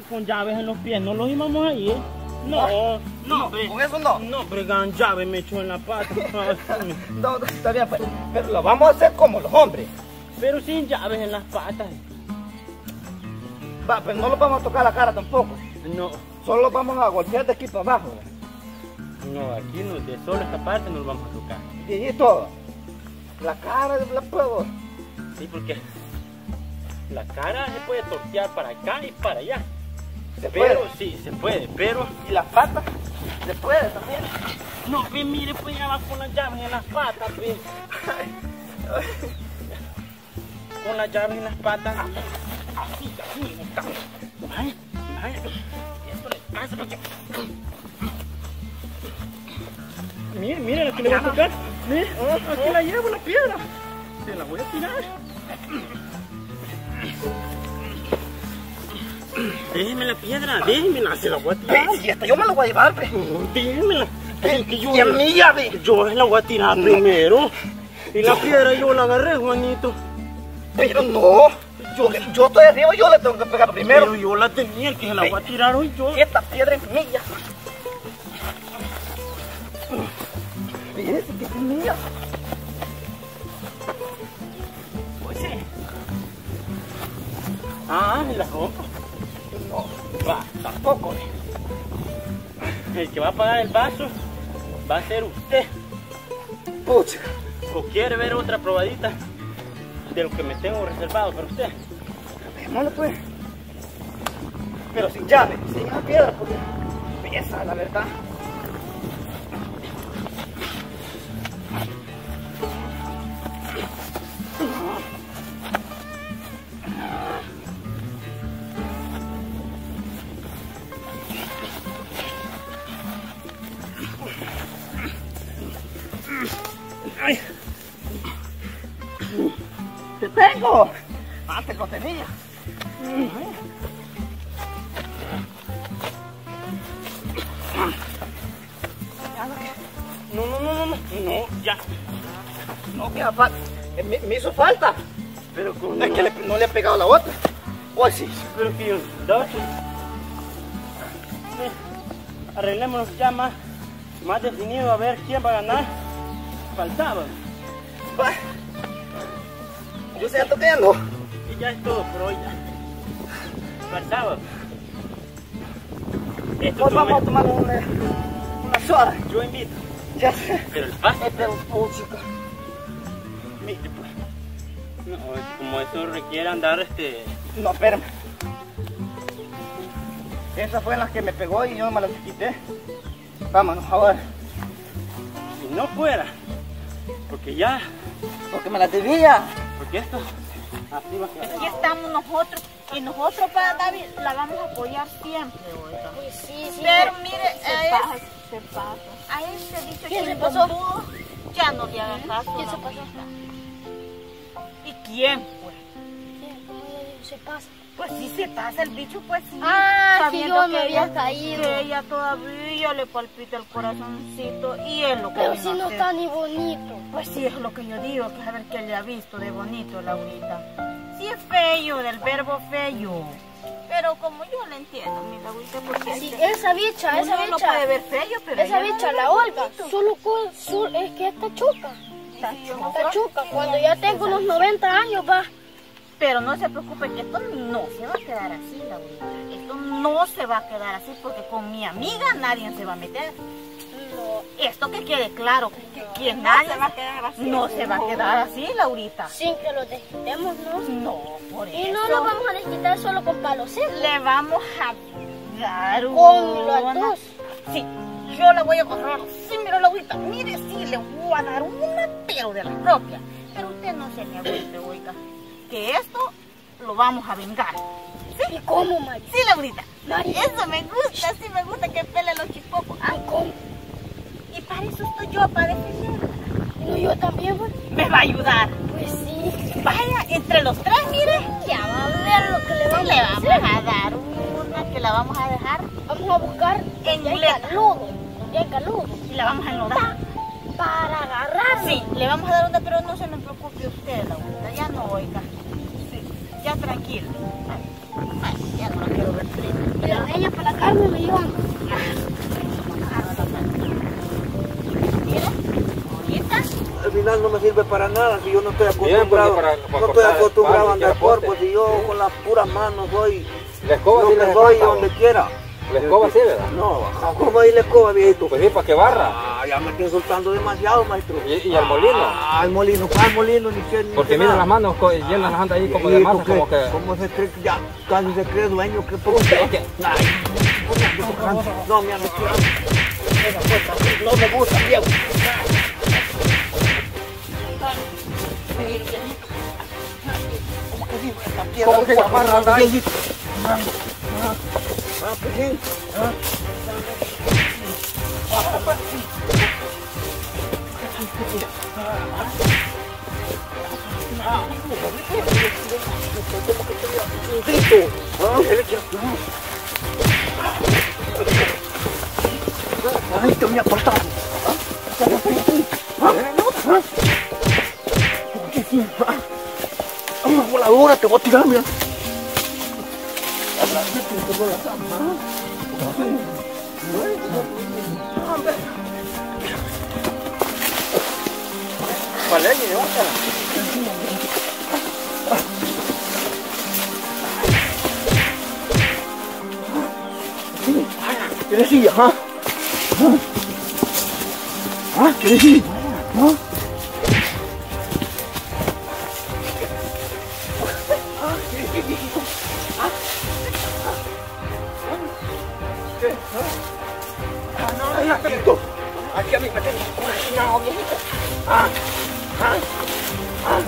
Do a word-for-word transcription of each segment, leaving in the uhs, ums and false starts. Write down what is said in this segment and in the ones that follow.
con llaves en los pies, no los íbamos a ir. No, no, no, con eso no. No, bregan llave me echó en la pata. No, está bien, pero, pero lo vamos a hacer como los hombres. Pero sin llaves en las patas. Va, pero no lo vamos a tocar la cara tampoco. No. Solo lo vamos a golpear de aquí para abajo. No, aquí no, de solo esta parte no lo vamos a tocar. Y, y todo. La cara la puedo. Sí, porque la cara se puede tortear para acá y para allá. ¿Se pero puede? Sí, se puede, pero... ¿Y las patas? ¿Se puede también? No, pues mire, pues ya va con las llaves en las patas, pues. Con las llaves en las patas. Así, así, Vaya, vaya. Esto le pasa porque... Mire, mire la que le voy a tocar. Mire, aquí la llevo, la piedra. Se la voy a tirar. Déjeme la piedra, déjemela, se la voy a tirar. Y hasta yo me la voy a llevar, pe. Déjemela. Que yo, y a mí ya, ve. Yo la voy a tirar primero. Y la piedra yo la agarré, Juanito. Pero no. Yo, yo estoy arriba, yo le tengo que pegar primero. Pero yo la tenía, el que se la voy a tirar hoy yo. Esta piedra es mía. Fíjese que es mía. Pues sí. Ah, me la compro. No, va, tampoco. El que va a pagar el vaso va a ser usted. Pucha. ¿O quiere ver otra probadita de lo que me tengo reservado para usted? Démoslo pues. Pero sin llave, sin la piedra, porque pesa, la verdad. Ay. ¡Te tengo! Antes lo tenía. No, no, no, no, no, no, ya. No, me, me, me hizo falta. Pero con es que le, no le he pegado la otra. Oh, sí. Pero que yo, dos. Arreglémonos ya más, más definido a ver quién va a ganar. Faltaba. Va. Yo siento que ya no. Y ya es todo por hoy. Ya. Faltaba. Esto Pues vamos a tomar una, una soda. Yo invito. Ya sé. Pero el paso. Este es un música. Mire, pues. No, como eso requiere andar este. No, espérame. Esas fueron las que me pegó y yo no me las quité. Vámonos ahora. Si no fuera, porque ya. Porque me las debía. Porque esto. Así va a quedar. Aquí estamos nosotros. Y nosotros para David la vamos a apoyar siempre, oiga. Pues sí, sí. Pero mire, se a, pasa, es, se pasa. a ese dicho ¿Quién que se pasó? bombudo, ya no le haga caso. ¿Quién se la pasó? abuelita. ¿Y quién, pues? Sí, ¿cómo se pasa? Pues sí se pasa el bicho, pues sí. Ah, sí, Sabiendo yo me que había ella- caído. que ella todavía le palpita el corazoncito y es lo que Pero vino si a no hacer. está ni bonito. Pues sí, es lo que yo digo, que a ver qué le ha visto de bonito, Laurita. Sí es feo, del verbo feo. Pero como yo le entiendo, mi Laurita, porque Sí, es que esa bicha, esa uno no bicha. puede ver feo, pero Esa ella bicha, lo ve la Olga, bonito. solo con, su- es que está chuca. Está chuca. Está chuca. Cuando ya tengo unos noventa años va. Pero no se preocupe que esto no se va a quedar así, Laurita. Esto no se va a quedar así porque con mi amiga nadie se va a meter. No, Esto que quede claro, que nadie se va a quedar así. No se va a quedar así, Laurita. sin que lo desquitemos, ¿no? No, por eso. Y no nos vamos a desquitar solo con palos secos. Le vamos a dar Con las una. dos. Sí, yo la voy a agarrar. Sí, mira, Laurita, mire, sí, le voy a dar una, pero de la propia. Pero usted no se me agüite, oiga, que esto lo vamos a vengar. ¿Y cómo, Mari? Sí, Laurita. Mari. Eso me gusta, sí me gusta que pele los chipocos. ¿Y cómo? Y para eso estoy yo, para defenderla. No, yo también, pues. Me va a ayudar. Pues sí. Vaya, entre los tres, mire. Ya va a ver lo que le vamos Le a vamos hacer. a dar una que la vamos a dejar Vamos a buscar En ya muleta. caludo. Ya caludo. y la vamos a enlodar. Para agarrarlo. Sí, le vamos a dar una, pero no se me preocupe usted, Laurita. Ya no, oiga. Sí, ya tranquilo. Ay, ay, ya no la quiero ver triste. carne me llevan. Mira, ahorita. Al final no me sirve para nada si yo no estoy Bien, acostumbrado, porque para- para no estoy cortar acostumbrado palo, a andar quiera poste. cuerpo, si yo con las puras manos soy La escoba lo sí que les soy espanta, donde vos. quiera. La escoba sí, ¿verdad? No, ¿cómo ahí la escoba, viejito? Pues sí, para que barra. Ah, ya me estoy soltando demasiado, maestro. ¿Y, y al molino? Ah, el molino, ¿cuál molino? Ni qué, ni Porque qué mira nada. las manos co- llenas las andas ahí como de Viejito, masa, ¿qué? como que... ¿Cómo se cree que ya casi se cree dueño? ¿Qué por Es que- Ay, no me han estirado. Esa puerta no me gusta, viejo. ¿Cómo que sí? Esta piedra ¿Cómo que es amarra, guapa, Dai? viejito. Ah, ah, pues sí. Ah. Listo. Ah, Ay, te me ha cortado. Una voladora te voy a tirar, mira. Vale, llévatela. ¿Qué decía? ¿Ah? ¿Ah? ¿Qué decía? ¿Ah? Aquí a mí me tenés cocinado, viejito. Ah, ah, ah.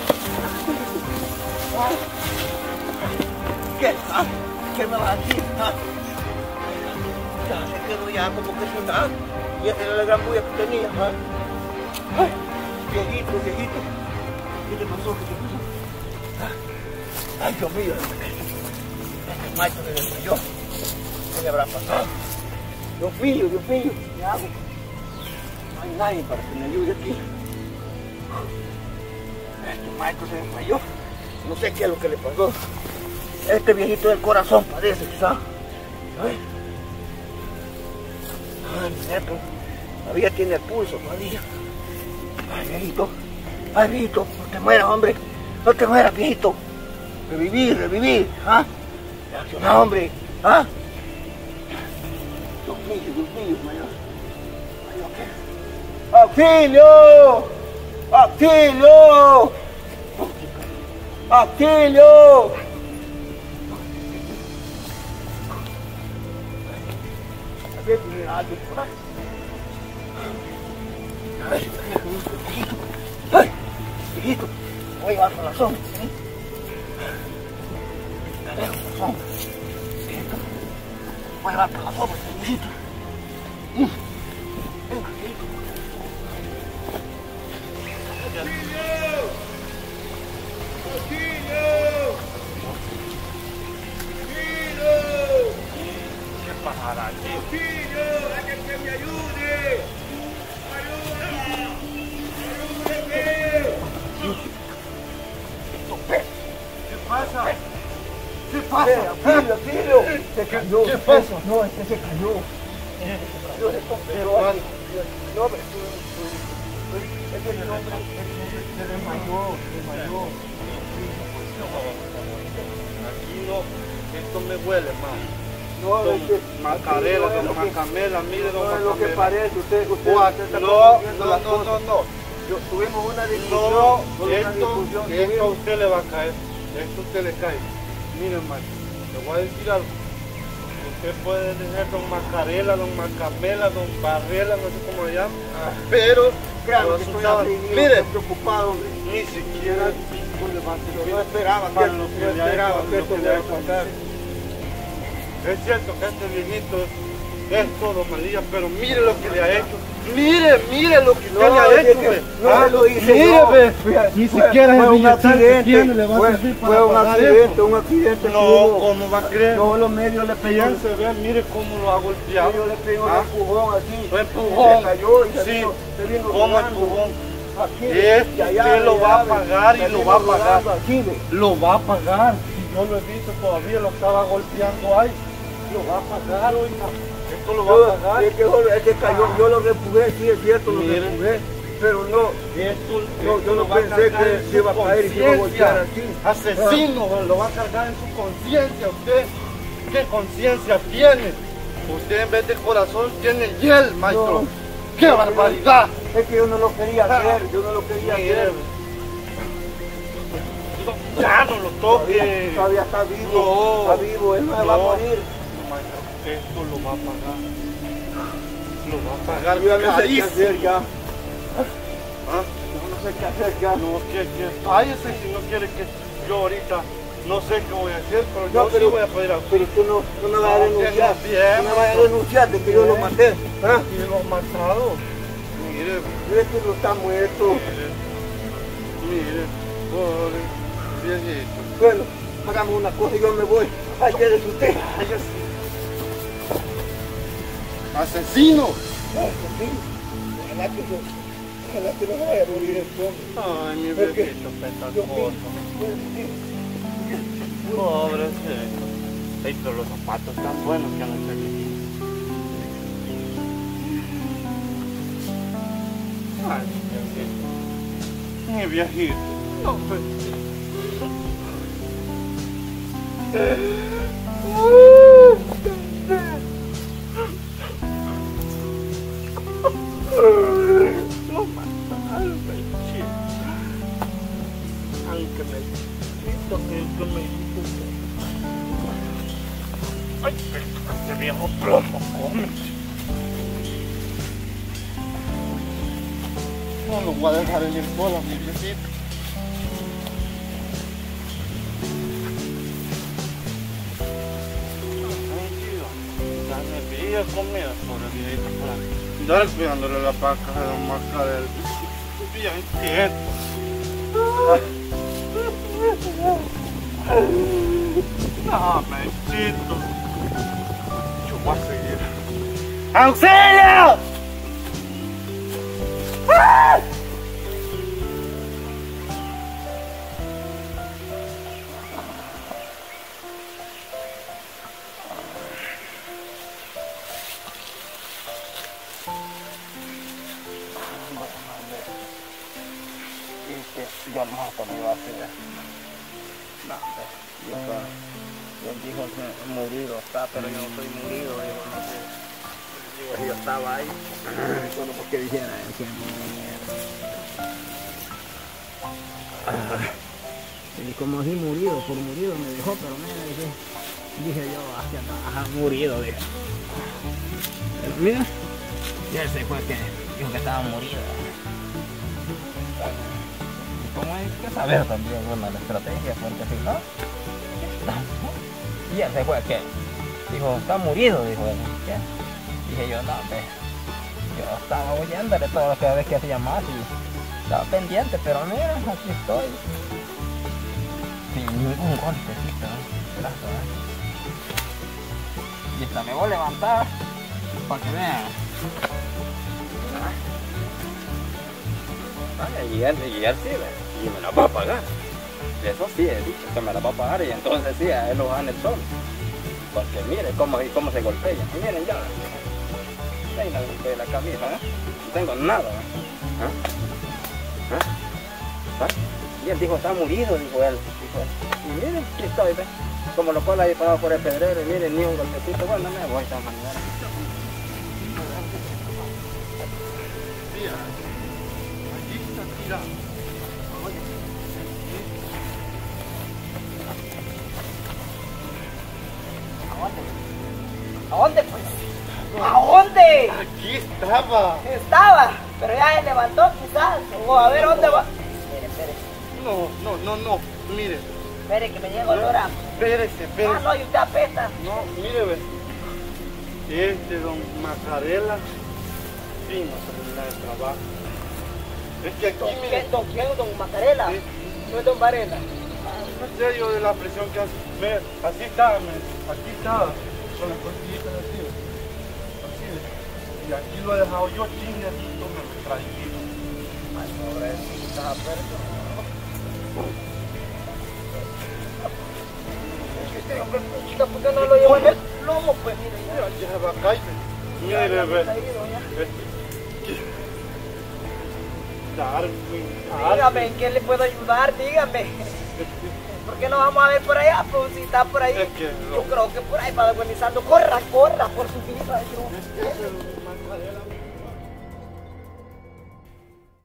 ¿Qué? ¿Ah? ¿Qué me vas a decir? ¿Ah? Ya se quedó ya como que sin nada. Y esa era la gran bulla que tenía. ¿Ah? Ay, viejito, viejito. ¿Qué te pasó? ¿Qué te pasó? ¿Ah? Ay, Dios mío. Este maestro se desmayó. ¿Qué le habrá pasado? Dios mío, Dios mío. ¿Qué hago? No hay nadie para que me ayude aquí. Este maestro se desmayó. No sé qué es lo que le pasó. Este viejito del corazón parece, quizá. Ay, Ay mi nieto. Todavía tiene el pulso, todavía. Ay, viejito. Ay, viejito. No te mueras, hombre. No te mueras, viejito. Revivir, revivir. ¿Ah? Reacciona, hombre. ¿Ah? Dios mío, Dios mío, mayor. ¡Auxilio! ¡Auxilio! ¡Auxilio! A ver, tiene alguien por ahí. Ay, viejito. Ay, viejito. Voy a llevar por la sombra, ¿sí? Te dejo por la sombra. Viejito. Voy a llevar por la sombra, viejito. Mm. Venga, viejito. ¿Qué pasará aquí? ¿Qué pasa? ¿Qué pasa? Auxilio, auxilio. Se cayó. ¿Qué pasa? No, es que se cayó. Se cayó, se pero ay, no, pero es que el hombre se desmayó, se desmayó. Aquí no, esto me huele más. No, Don es que Macarela, no es don lo que- Macamela, mire don no es lo que Macamela. parece, usted, usted, Juan, usted está No, confundiendo no, las no, cosas. no, no. Yo- tuvimos una discusión, No, con una esto, discusión, esto a tuvimos- usted le va a caer. Esto a usted le cae. Mire, hermano, le voy a decir algo. Usted puede tener don Macarela, don Macamela, don Barrela, no sé cómo le llaman. Pero, Claro pero que estoy sabe, afligido, mire, estoy preocupado, hombre. ni siquiera Yo no esperaba que, para lo que yo le ha esperaba hecho, que lo esto que le le ha iba a hecho. pasar. Es cierto que este viejito es todo malilla, pero mire lo que le ha hecho. Mire, mire lo que usted No, le ha es hecho. que ve. no Ah, lo hice mire, yo. ve. Ni siquiera fue el un billetal que accidente, tiene le va a fue, servir para fue un pagar accidente, eso. un accidente que No, hubo. ¿cómo va a creer? No, los medios le pegaron. Fíjense, vean, mire cómo lo ha golpeado. Yo le pegué un Ah, empujón así. un empujón. Se cayó y se Sí, vino, se vino ¿cómo rodando. empujón? Aquí, Este y allá, usted lo y va a allá, pagar y se lo vino va a pagar. rodando aquí, ve. Lo va a pagar. Si yo lo he visto todavía, lo estaba golpeando ahí. Lo va a pagar, oiga. Esto lo Yo, va a pagar. es que, joder, es que cayó, yo lo repujé, sí es cierto, lo Mire. repujé, pero no, Esto, no, esto yo no lo va a pensé cargar que en se iba a su caer y se iba a golpear conciencia. así. Asesino, lo va a cargar en su conciencia. ¿Usted qué conciencia tiene? Usted en vez de corazón tiene hiel, maestro. No. ¡Qué barbaridad! Es que yo no lo quería hacer, yo no lo quería Mire, hacer. ya no lo toque. Todavía, todavía está vivo, No. está vivo, él no se va a No. morir. No, maestro, esto lo va a pagar. Lo va a pagar Yo ya no sé qué carísimo. hacer ya, ¿Ah? yo no sé qué hacer ya. No, que, que, váyase si no quiere que yo ahorita no sé qué voy a hacer, pero No, yo pero- sí voy a pedir a Pero tú no, tú no vas a No, denunciar, que no, bien, tú no vas a maestro. denunciar de que yo lo Bien. maté. ¿Ah? y lo ha matado. Mire, Mire que no está muerto. mire, mire, pobre viejito. Bueno, hagamos una cosa y yo me voy. Ay, quédese usted. Váyase. ¡Asesino! Ojalá que no, ojalá que no vaya a morir el hombre. Ay, mi Porque viejito Yo petacoso. Pobrecito. Ey, pero los zapatos están buenos que han hecho aquí. Ay, mi viejito. Mi viejito. No, pues. Lo mataron, chico. Aunque me grito, que me grito. Ay, este viejo plomo, come. No lo voy a dejar en el bola, mi viejito. Tranquilo, dame vida comida por el viejito para andar cuidándole la vaca de Don Macarel. Bien quieto. No, mechito. Yo voy a seguir. ¡Auxilio! ¡Ah! Yo a lo mejor cuando iba a hacer. No, hombre, yo está. Él dijo que murido está, pero yo no estoy murido, digo, no sé. Digo, yo estaba ahí. Solo porque dijera él que no. Y como así murido, por murido me dejó, pero mira, dije, dije yo, hacia ajá, murido, dije. Mira, y él se fue que dijo que estaba murido. Como hay que saber también, bueno, la estrategia, porque si no, y él se fue que dijo, está murido, dijo él. ¿Qué? Dije yo, no, ve, yo estaba oyéndole todo lo que cada vez que hacía más y estaba pendiente, pero mira, aquí estoy. Sin ningún golpecito, gracias. Y hasta me voy a levantar para que vean. Ay, y él, y él sí, y me la va a pagar. Eso sí, he dicho que me la va a pagar y entonces sí, a él lo van el sol. Porque mire cómo, cómo se golpea. Y miren ya, ahí la golpeé la camisa, ¿eh? No tengo nada, ¿eh? ¿Eh? ¿Ah? Y él dijo, está murido, dijo él. Dijo él. Y miren, aquí estoy, ¿ves? Como lo cual ahí parado por el pedrero, y miren, ni un golpecito. Bueno, me voy de esta manera. Mira, allí está tirado. ¿A dónde pues? ¿A dónde? Aquí estaba. Estaba, pero ya se levantó quizás. O a ver dónde va. Espere, espere. No, no, no, no. Mire, Espere que me llegue olor a... espérese, Ah, espérese. no, y usted apesta. No, mire, ve. Este don Macarela vino a terminar el trabajo. Es que aquí, ¿Don mire, quién? ¿Don quién? ¿Don Macarela? Sí. No es Don Varela. no sé yo de la presión que hace. Ve, así estaba, me, aquí estaba, con las costillitas así, ve. Así, ve. Y aquí lo he dejado yo, chingadito, me lo traí. Ay, pobrecita, perdón. Este hombre, puchita, ¿por qué no lo llevo en el lomo, pues? Mire, ve. Ahí, doña. Darwin, Dígame, ¿en qué le puedo ayudar? Dígame. ¿Por qué no vamos a ver por allá? Pues si está por ahí. Es que no. Yo creo que por ahí va agonizando. Corra, corra por su vida. Es que,